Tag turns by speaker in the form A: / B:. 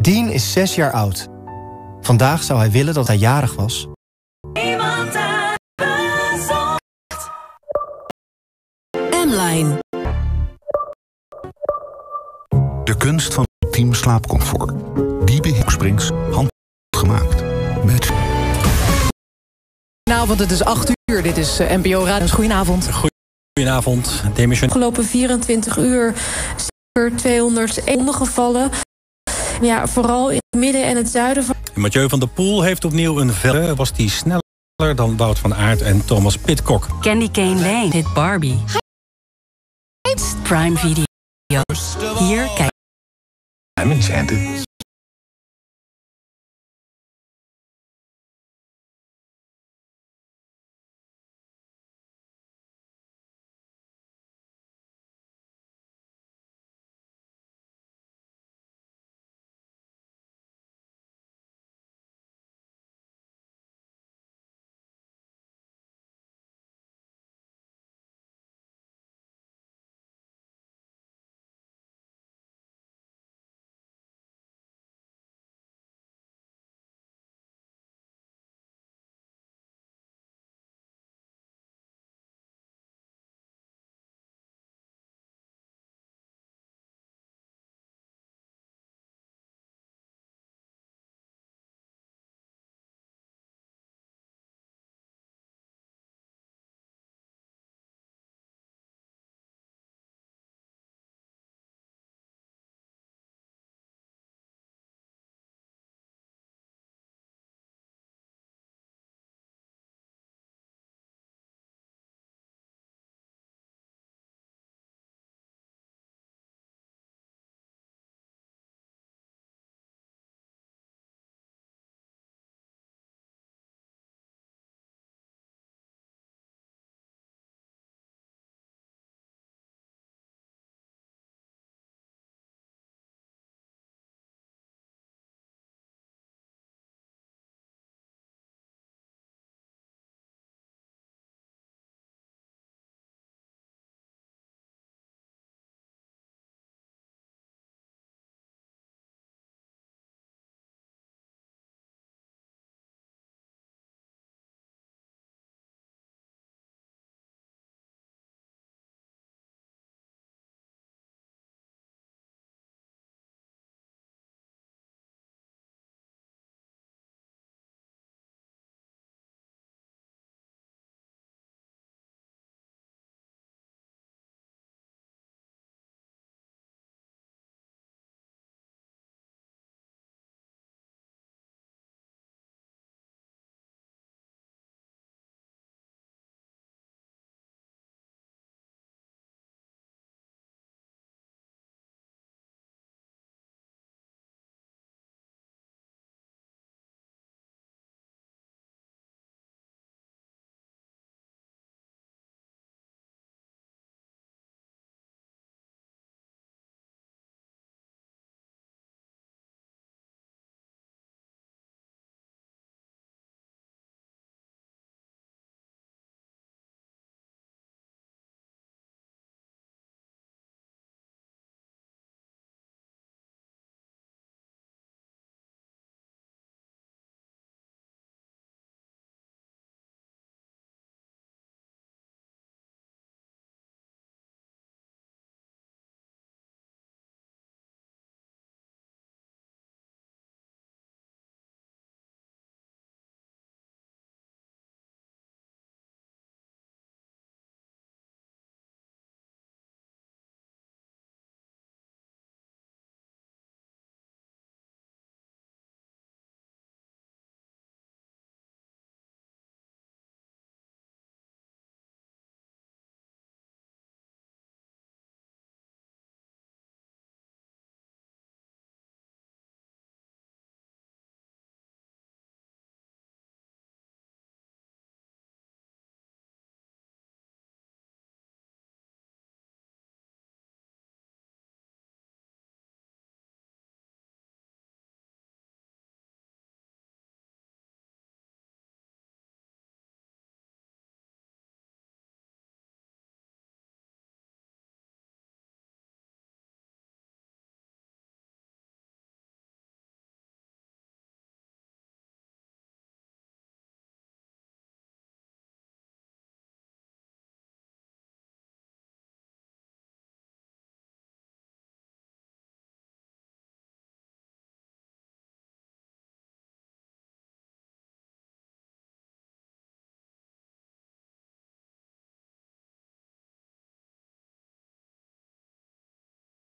A: Dean is 6 jaar oud. Vandaag zou hij willen dat hij jarig was.
B: M-Line.
C: De kunst van ultiem slaapcomfort. Die bij Springs handgemaakt. Met...
D: Goedenavond, het is 8 uur. Dit is NPO Radio. Goedenavond.
E: Goedenavond. De
F: afgelopen 24 uur zijn er 201 gevallen. Ja, vooral in het midden en het zuiden van...
E: Mathieu van der Poel heeft opnieuw een velle. Was die sneller dan Wout van Aert en Thomas Pidcock.
B: Candy Cane Lane. Dit Barbie. Prime Video. Hier kijk.
G: I'm enchanted.